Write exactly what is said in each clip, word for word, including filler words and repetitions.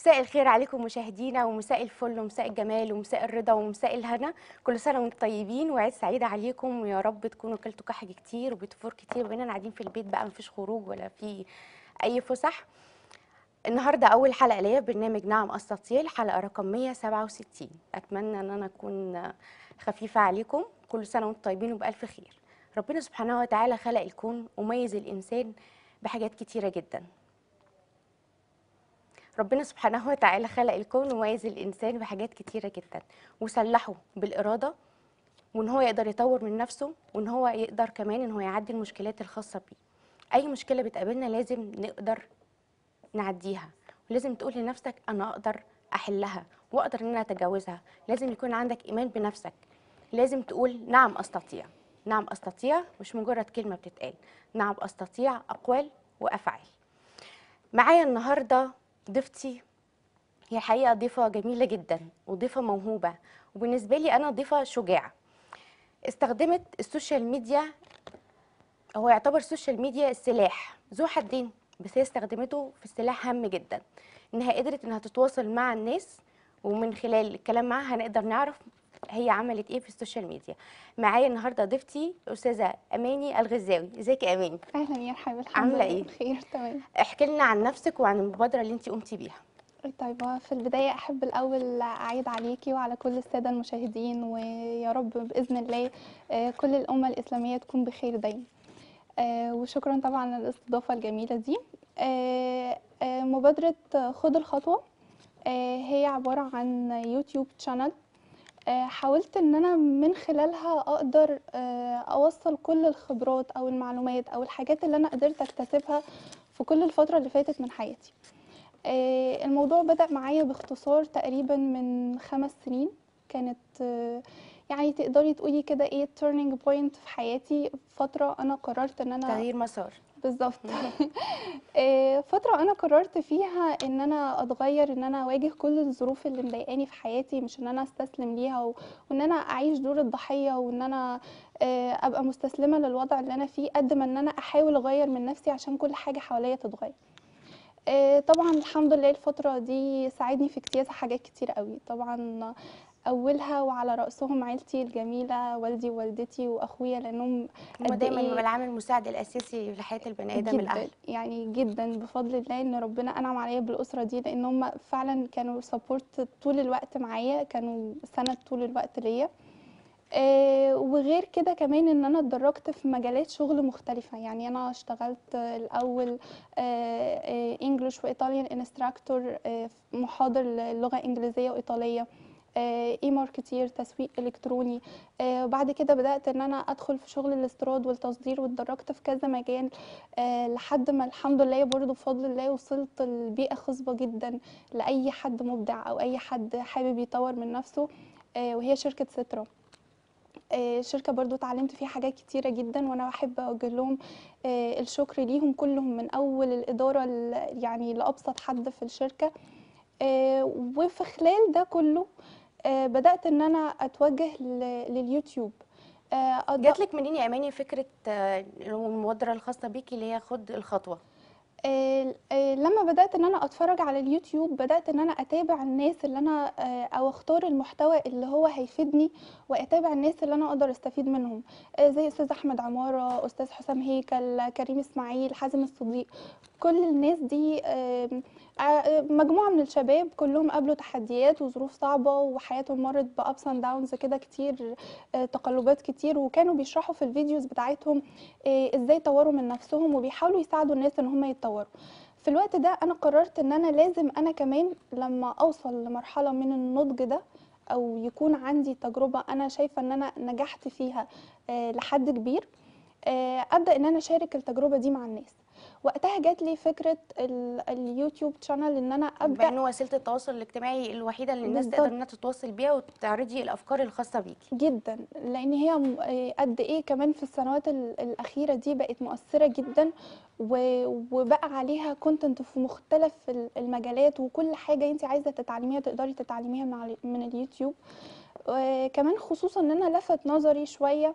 مساء الخير عليكم مشاهدينا، ومساء الفل ومساء الجمال ومساء الرضا ومساء الهنا. كل سنه وانتم طيبين وعيد سعيد عليكم، ويا رب تكونوا كلتوا كحك كتير وبتفور كتير، وبقينا قاعدين في البيت بقى مفيش خروج ولا في اي فسح. النهارده اول حلقه ليا في برنامج نعم استطيع، الحلقه رقم مية وسبعة وستين. اتمنى ان انا اكون خفيفه عليكم. كل سنه وانتم طيبين وبالف خير. ربنا سبحانه وتعالى خلق الكون وميز الانسان بحاجات كتيره جدا. ربنا سبحانه وتعالى خلق الكون وميز الإنسان بحاجات كتيرة جدا، وسلحه بالإرادة، وإن هو يقدر يطور من نفسه، وإن هو يقدر كمان إن هو يعدي المشكلات الخاصة بيه. أي مشكلة بتقابلنا لازم نقدر نعديها، ولازم تقول لنفسك أنا أقدر أحلها وأقدر إن أنا أتجاوزها. لازم يكون عندك إيمان بنفسك، لازم تقول نعم أستطيع. نعم أستطيع مش مجرد كلمة بتتقال، نعم أستطيع أقوال وأفعال. معايا النهاردة ضيفتي، هي حقيقة ضيفة جميلة جدا وضيفة موهوبة، وبالنسبة لي أنا ضيفة شجاعة. استخدمت السوشيال ميديا، هو يعتبر السوشيال ميديا سلاح ذو حدين، بس هي استخدمته في السلاح هام جدا. إنها قدرت إنها تتواصل مع الناس، ومن خلال الكلام معاها هنقدر نعرف هي عملت إيه في السوشيال ميديا. معايا النهاردة ضيفتي الأستاذة أماني الغزاوي. ازيك يا أماني؟ اهلا يا حبيبي، الحمد عاملة لله إيه؟ بخير تمام. احكي لنا عن نفسك وعن المبادرة اللي انت قمتي بيها. طيب، هو في البدايه احب الاول اعيد عليكي وعلى كل الساده المشاهدين، ويا رب باذن الله آه، كل الامه الاسلاميه تكون بخير دايما. آه، وشكرا طبعا على الاستضافه الجميله دي. آه، آه، مبادره خد الخطوه آه، هي عباره عن يوتيوب شانل. آه، حاولت ان انا من خلالها اقدر آه، اوصل كل الخبرات او المعلومات او الحاجات اللي انا قدرت اكتسبها في كل الفتره اللي فاتت من حياتي. آه، الموضوع بدأ معايا باختصار تقريبا من خمس سنين. كانت آه، يعني تقدري تقولي كده ايه turning point في حياتي، فترة انا قررت ان انا تغيير مسار. بالظبط. آه، فترة انا قررت فيها ان انا اتغير، ان انا اواجه كل الظروف اللي مضايقاني في حياتي، مش ان انا استسلم ليها و- وان انا اعيش دور الضحية، وان انا آه، ابقى مستسلمة للوضع اللي انا فيه، قد ما ان انا احاول اغير من نفسي عشان كل حاجة حواليا تتغير. آه، طبعا الحمد لله الفترة دي ساعدني في اجتياز حاجات كتير قوي. طبعا أولها وعلى رأسهم عيلتي الجميلة، والدي ووالدتي وأخويا، لأنهم هما قد دايما بيبقى إيه العامل المساعد الاساسي في حياه البني ادم الاهل. جدا، يعني جدا بفضل الله إن ربنا أنعم عليا بالأسرة دي، لأن هم فعلا كانوا سبورت طول الوقت معايا، كانوا سند طول الوقت ليا. آه، وغير كده كمان ان انا اتدرجت في مجالات شغل مختلفة. يعني انا اشتغلت آه، الاول انجلش وايطاليان انستراكتور، محاضر لغة انجليزية وايطالية، اي ماركتير، تسويق الكتروني. آه، وبعد كده بدأت ان انا ادخل في شغل الاستيراد والتصدير، واتدرجت في كذا مجال آه، لحد ما الحمد لله برضو بفضل الله وصلت لبيئة خصبة جدا لأي حد مبدع او اي حد حابب يطور من نفسه، آه، وهي شركة سترا. آه، شركة برضو اتعلمت فيها حاجات كتيرة جدا، وانا بحب اوجه لهم آه، الشكر ليهم كلهم، من اول الادارة ل- يعني لابسط حد في الشركة. آه، وفي خلال ده كله آه، بدأت ان انا اتوجه ل- لليوتيوب. آه، أض- جاتلك منين يا اماني فكره آه، المبادره الخاصه بيكي اللي هي خد الخطوه؟ آه، آه، لما بدأت ان انا اتفرج على اليوتيوب، بدأت ان انا اتابع الناس اللي انا آه، او اختار المحتوى اللي هو هيفيدني، واتابع الناس اللي انا اقدر استفيد منهم، آه، زي استاذ احمد عمارة، استاذ حسام هيكل، كريم اسماعيل، حازم الصديق. كل الناس دي آم، آه، مجموعة من الشباب كلهم قابلوا تحديات وظروف صعبة، وحياتهم مرت بأبس اند داونز كده كتير، آه، تقلبات كتير، وكانوا بيشرحوا في الفيديوز بتاعتهم آه، ازاي يطوروا من نفسهم، وبيحاولوا يساعدوا الناس ان هم يتطوروا. في الوقت ده انا قررت ان انا لازم انا كمان لما اوصل لمرحلة من النضج ده، او يكون عندي تجربة انا شايفة ان انا نجحت فيها آه، لحد كبير، آه، ابدا ان انا اشارك التجربه دي مع الناس. وقتها جات لي فكره ال- اليوتيوب شانل، ان انا بما ابدا. انه وسيله التواصل الاجتماعي الوحيده اللي الناس تقدر بالظبط، انها تتواصل بيها وتعرضي الافكار الخاصه بيكي. جدا، لان هي م- آه، قد ايه كمان في السنوات ال- الاخيره دي بقت مؤثره جدا، و- وبقى عليها كونتنت في مختلف ال- المجالات، وكل حاجه انت عايزه تتعلميها تقدري تتعلميها من على- من اليوتيوب. وكمان خصوصا ان انا لفت نظري شويه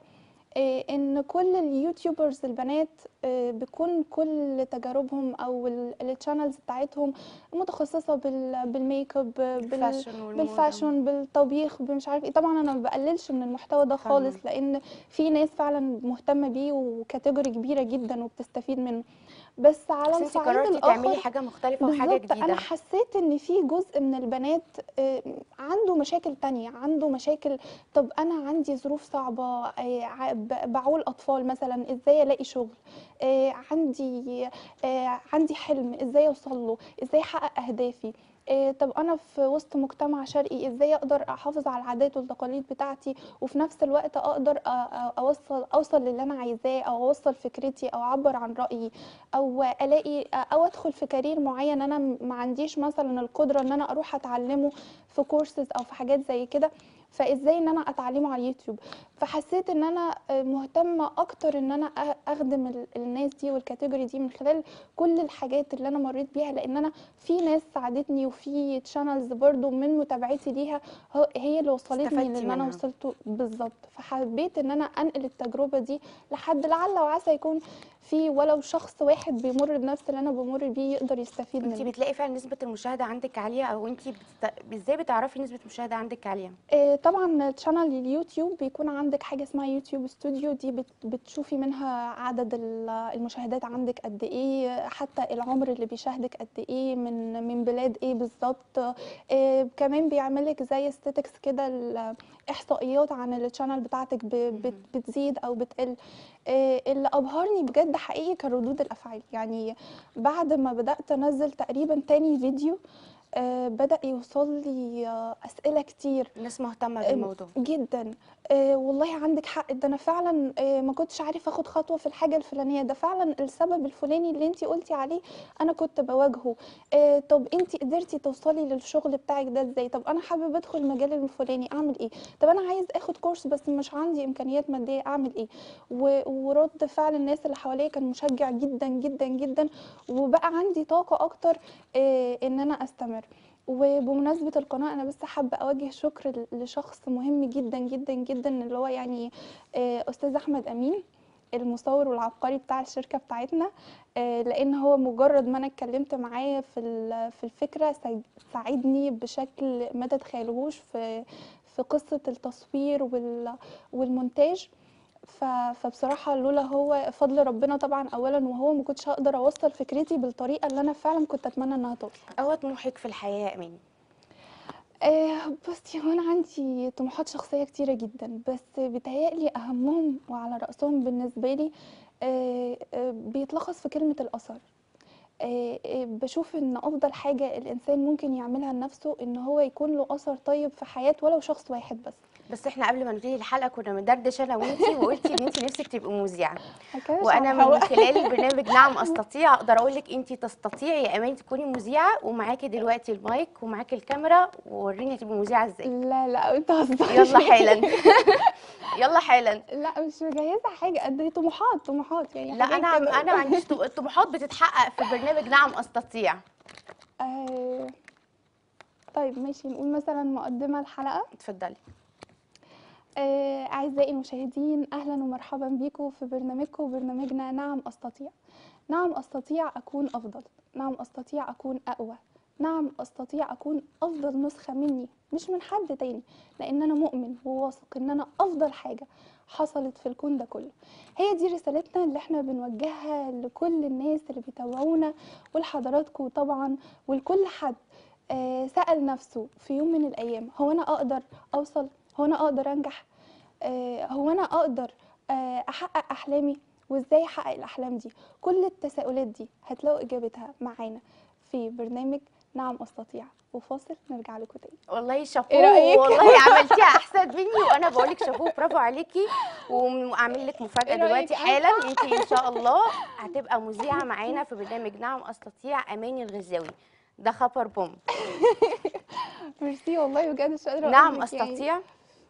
آه، ان كل اليوتيوبرز البنات آه، بيكون كل تجاربهم او التشانلز بتاعتهم متخصصه بال- بالميك اب، بال الفاشن والموضة. بالفاشن، بالطبيخ، بمش عارف ايه. طبعا انا ما بقللش من المحتوى ده خالص، فاهمة. لان في ناس فعلا مهتمه بيه وكاتيجوري كبيره جدا وبتستفيد منه. بس على بس انت الصعيد قررتي تعملي الاخر حاجة مختلفة وحاجة بالظبط انا جديدة. حسيت ان في جزء من البنات آه، عنده مشاكل تانية، عنده مشاكل. طب انا عندي ظروف صعبة، آه، ع- ب- بعول اطفال مثلا، ازاي الاقي شغل؟ آه، عندي آه، عندي حلم، ازاي اوصل له؟ ازاي احقق اهدافي؟ آه، طب انا في وسط مجتمع شرقي، ازاي اقدر احافظ على العادات والتقاليد بتاعتي وفي نفس الوقت اقدر أ- أ- اوصل اوصل للي انا عايزاه، او اوصل فكرتي، او اعبر عن رايي، او الاقي او ادخل في كارير معين انا ما عنديش مثلا القدره ان انا اروح اتعلمه في كورسز او في حاجات زي كده، فازاي ان انا اتعلمه على اليوتيوب. فحسيت ان انا مهتمه اكتر ان انا أ- اخدم ال- الناس دي والكاتيجوري دي من خلال كل الحاجات اللي انا مريت بيها، لان انا في ناس ساعدتني وفي تشانلز برضو من متابعتي ليها هو- هي اللي وصلتني استفدتي للي انا منها. وصلته بالظبط. فحبيت ان انا انقل التجربه دي لحد لعل وعسى يكون في ولو شخص واحد بيمر بنفس اللي انا بمر بيه يقدر يستفيد انت منه. بتلاقي فعلا نسبة المشاهدة عندك عالية، او انت بتست... ازاي بتعرفي نسبة المشاهدة عندك عالية؟ آه، طبعا تشانل اليوتيوب بيكون عندك حاجه اسمها يوتيوب ستوديو، دي بت- بتشوفي منها عدد ال- المشاهدات عندك قد ايه، حتى العمر اللي بيشاهدك قد ايه، من من بلاد ايه بالظبط. آه، كمان بيعملك زي ستاتكس كده، الاحصائيات عن التشانل بتاعتك ب- بت- مهم. بتزيد او بتقل. آه، اللي ابهرني بجد حقيقي كان ردود الافعال. يعني بعد ما بدات انزل تقريبا تاني فيديو آه، بدأ يوصل لي آه، أسئلة كتير الناس مهتمة آم، بالموضوع. جدا. آه، والله عندك حق، ده انا فعلا آه، ما كنتش عارف اخد خطوه في الحاجه الفلانيه، ده فعلا السبب الفلاني اللي انتي قلتي عليه انا كنت بواجهه. آه، طب انتي قدرتي توصلي للشغل بتاعك ده ازاي؟ طب انا حابب ادخل المجال الفلاني، اعمل ايه؟ طب انا عايز اخد كورس بس مش عندي امكانيات ماديه، اعمل ايه؟ و- ورد فعل الناس اللي حواليا كان مشجع جدا جدا جدا، وبقى عندي طاقه اكتر آه، ان انا استمر. وبمناسبة القناة أنا بس حابة أوجه شكر ل- لشخص مهم جدا جدا جدا، اللي هو يعني آه، أستاذ أحمد أمين، المصور والعبقري بتاع الشركة بتاعتنا. آه، لأن هو مجرد ما أنا اتكلمت معاه في ال- في الفكرة سا- ساعدني بشكل ما تتخيلهوش في في قصة التصوير وال- والمونتاج. ف- فبصراحة لولا هو فضل ربنا طبعا أولا، وهو ما كنتش هقدر أوصل فكرتي بالطريقة اللي أنا فعلا كنت أتمنى إنها توصل. هو طموحك في الحياة يا اماني؟ آه بصي، هو انا عندي طموحات شخصيه كتيره جدا، بس بيتهيألي اهمهم وعلى رأسهم بالنسبه لي آه آه بيتلخص في كلمه الاثر. آه آه بشوف ان افضل حاجه الانسان ممكن يعملها لنفسه ان هو يكون له اثر طيب في حياه ولو شخص واحد بس. بس احنا قبل ما نبتدي الحلقة كنا بندردش انا وانتي، وقلتي ان انتي نفسك تبقي مذيعة. هكاش على وانا من الهواء. خلال برنامج نعم استطيع اقدر اقول لك انت تستطيعي يا اماني تكوني مذيعه، ومعاكي دلوقتي المايك ومعاكي الكاميرا، ووريني تبقي مذيعه ازاي. لا لا انت يلا هزاري. حالا. يلا حالا. لا مش مجهزه حاجه قد دي، طموحات طموحات يعني لا حاجات انا عم- كده. انا ما عنديش طم- الطموحات بتتحقق في برنامج نعم استطيع. آه طيب ماشي، نقول مثلا مقدمه الحلقه. اتفضلي. آه، أعزائي المشاهدين، أهلا ومرحبا بكم في برنامجكم وبرنامجنا نعم أستطيع. نعم أستطيع أكون أفضل، نعم أستطيع أكون أقوى، نعم أستطيع أكون أفضل نسخة مني مش من حد تاني، لأن أنا مؤمن وواثق إن أنا أفضل حاجة حصلت في الكون ده كله. هي دي رسالتنا اللي احنا بنوجهها لكل الناس اللي بيتابعونا ولحضراتكم طبعا، ولكل حد آه، سأل نفسه في يوم من الأيام هو أنا أقدر أوصل، هو أنا أقدر أنجح، آه، هو أنا أقدر آه، أحقق أحلامي، وإزاي أحقق الأحلام دي. كل التساؤلات دي هتلاقوا إجابتها معانا في برنامج نعم أستطيع. وفاصل نرجع لكم تاني. والله إيه شابوه، رأيك؟ والله عملتيها احسن مني، وانا بقول لك شابوه، برافو عليكي. واعمل لك مفاجاه إيه رأيك دلوقتي أنا حالا، صح؟ انت ان شاء الله هتبقى مذيعه معانا في برنامج نعم استطيع، اماني الغزاوي. ده خبر بوم. ميرسي والله بجد، مش قادرة أقول نعم لك يعني. استطيع.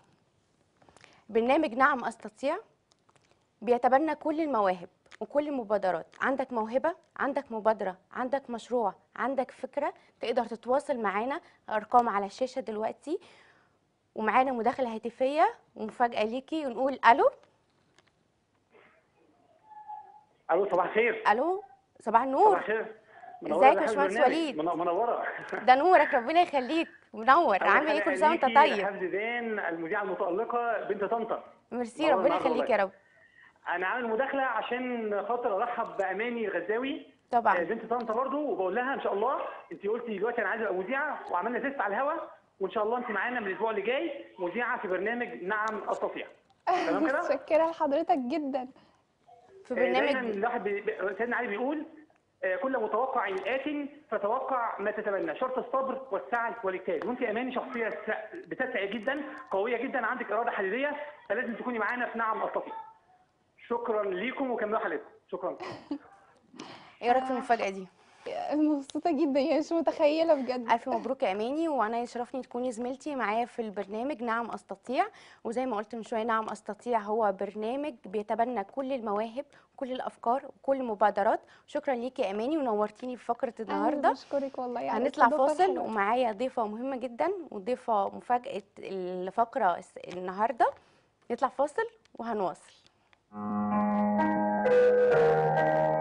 برنامج نعم استطيع بيتبنى كل المواهب وكل المبادرات. عندك موهبة، عندك مبادرة، عندك مشروع، عندك فكرة، تقدر تتواصل معانا. أرقام على الشاشة دلوقتي، ومعانا مداخلة هاتفية ومفاجأة ليكي، ونقول ألو. الو صباح الخير. الو صباح صباح النور. الخير. ازيك يا باشمهندس وليد؟ منوره. ده نورك، ربنا يخليك، منور. أول عامل ايه؟ حلقة كل سنه وانت ليكي طيب. رحاب زيدان المذيعه المتالقه بنت طنطا. ميرسي، منوره ربنا النهارده يخليك والله. يا رب. انا عامل مداخله عشان خاطر ارحب باماني الغزاوي. طبعا. آه، بنت طنطا برضو، وبقول لها ان شاء الله انت قلتي دلوقتي انا عايزه ابقى مذيعه، وعملنا تيست على الهوا، وان شاء الله انت معانا من الاسبوع اللي جاي مذيعه في برنامج نعم استطيع. تمام كده؟ متشكره لحضرتك جدا. في آه، دايما برنامج الواحد بي... بي- سيدنا علي بيقول آه، كل متوقع آت فتوقع ما تتمنى، شرط الصبر والسعي والاجتهاد. وانت يا اماني شخصيه س- بتسعي جدا، قويه جدا، عندك اراده حديديه، فلازم تكوني معانا في نعم استطيع. شكرا ليكم وكملوا حلقتكم. شكرا. ايه رايك في المفاجاه دي؟ مبسوطه جدا، يعني مش متخيله بجد. الف مبروك يا اماني، وانا يشرفني تكوني زميلتي معايا في البرنامج نعم استطيع. وزي ما قلت من شويه، نعم استطيع هو برنامج بيتبنى كل المواهب، كل الافكار وكل المبادرات. شكرا ليكي يا اماني، ونورتيني في فقره انا النهارده. بشكرك والله على هنطلع الاستضافه فاصل، الحلوه. ومعايا ضيفه مهمه جدا وضيفه مفاجاه الفقره الس- النهارده. نطلع فاصل وهنواصل.